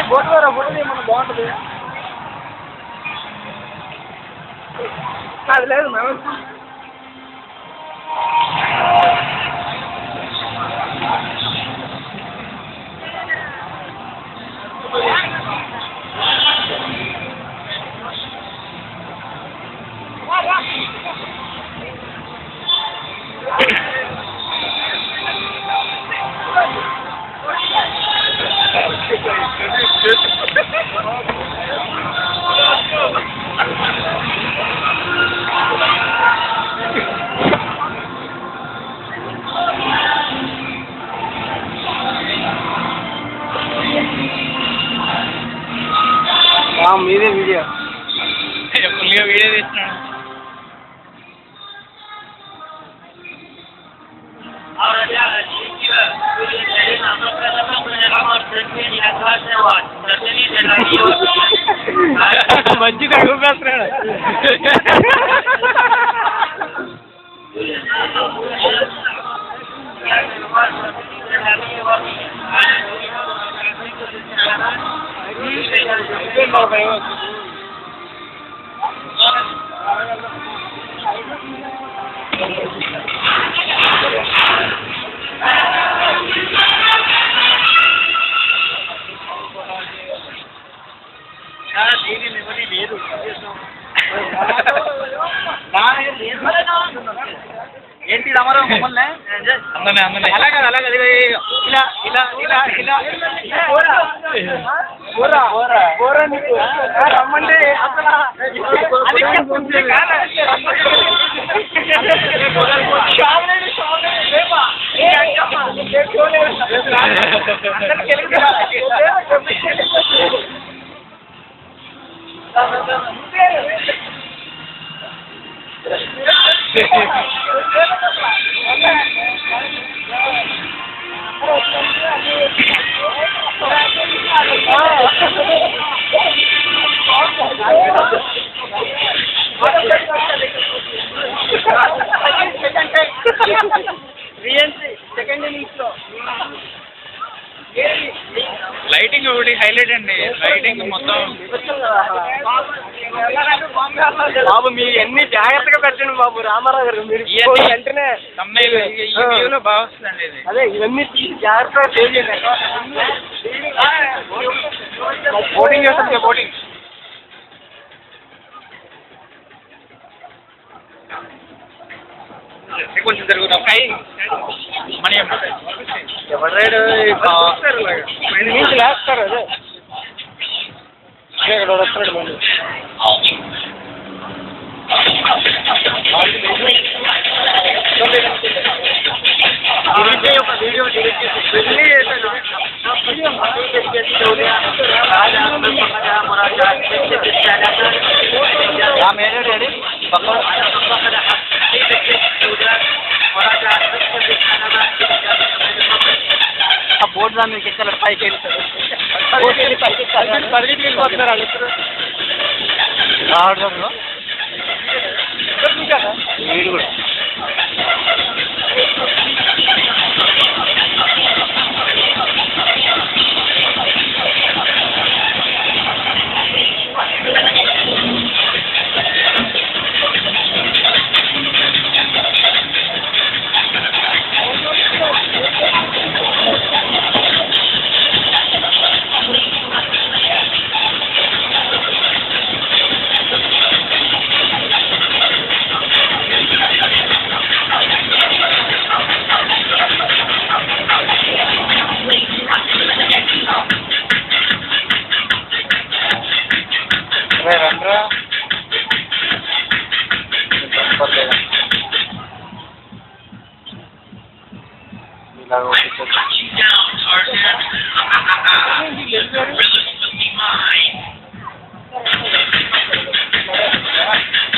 Photo తీయమన్నా బాగుంటుంది. అది లేదు మేము మీదే వీడియో ఫుల్గా వీడియో తీస్తున్నాడు. మంచిగా చూపేస్తున్నాడు. ఏంటి రమారావు మమ్మల్ని అందనే అలాగే ఇలా ఇలా ఇలా ఇలా రమ్మంటే అసలు లైటింగ్ ఒకటి హైలైట్ అండి. లైటింగ్ మొత్తం బాబు మీరు ఎన్ని జాగ్రత్తగా పెట్టండి బాబు రామారావు గారు. మీరు వెంటనే బాగా వస్తుందండి ఇది. అదే ఇవన్నీ తీసి జాగ్రత్తగా సేవ్ చేయండి. బోటింగ్ చేస్తుంది బోటింగ్. కొంచెం జరుగుతాయి మన ఎవరు రైడు నుంచి లేస్తారు. అదే ఇక్కడ వస్తాడు మళ్ళీ వీడియో డిలీట్ చేసి ఆ బోర్డు దాన్ని మీకు ఎక్కడ పైకి వెళ్తారు. పరిగెత్తి వెళ్ళిపోతున్నారు అడుగుతారు రావడంలో వీడు కూడా ఇలా